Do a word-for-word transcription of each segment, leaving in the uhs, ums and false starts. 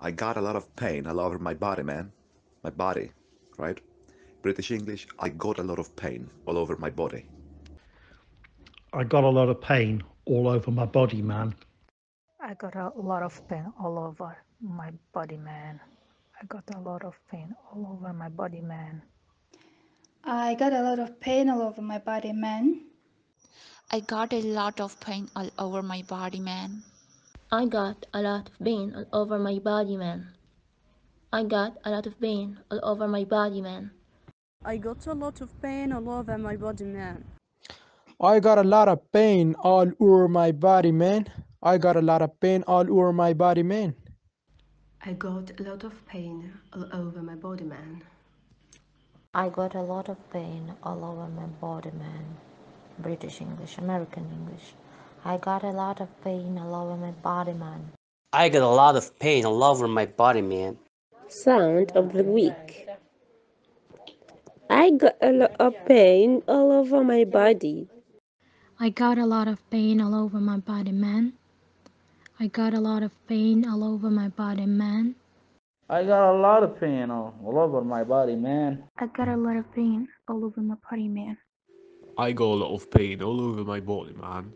I got a lot of pain all over my body, man. My body, right? British English, I got a lot of pain all over my body. I got a lot of pain all over my body, man. I got a lot of pain all over my body, man. I got a lot of pain all over my body, man. I got a lot of pain all over my body, man. I got a lot of pain all over my body, man. I got a lot of pain all over my body, man. I got a lot of pain all over my body, man. I got a lot of pain all over my body, man. I got a lot of pain all over my body, man. I got a lot of pain all over my body, man. I got a lot of pain all over my body, man. I got a lot of pain all over my body, man. British English, American English. I got a lot of pain all over my body, man. I got a lot of pain all over my body, man. Sound of the week. I got a lot of pain all over my body. I got a lot of pain all over my body, man. I got a lot of pain all over my body, man. I got a lot of pain all, all over my body, man. I got a lot of pain all over my body, man. I got a lot of pain all over my body, man.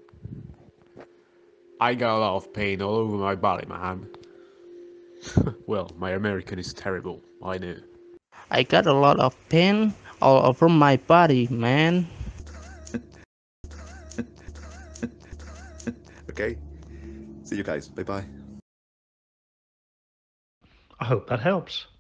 I got a lot of pain all over my body, man. Well, my American is terrible, I know. I got a lot of pain all over my body, man. Okay, see you guys, bye bye. I hope that helps.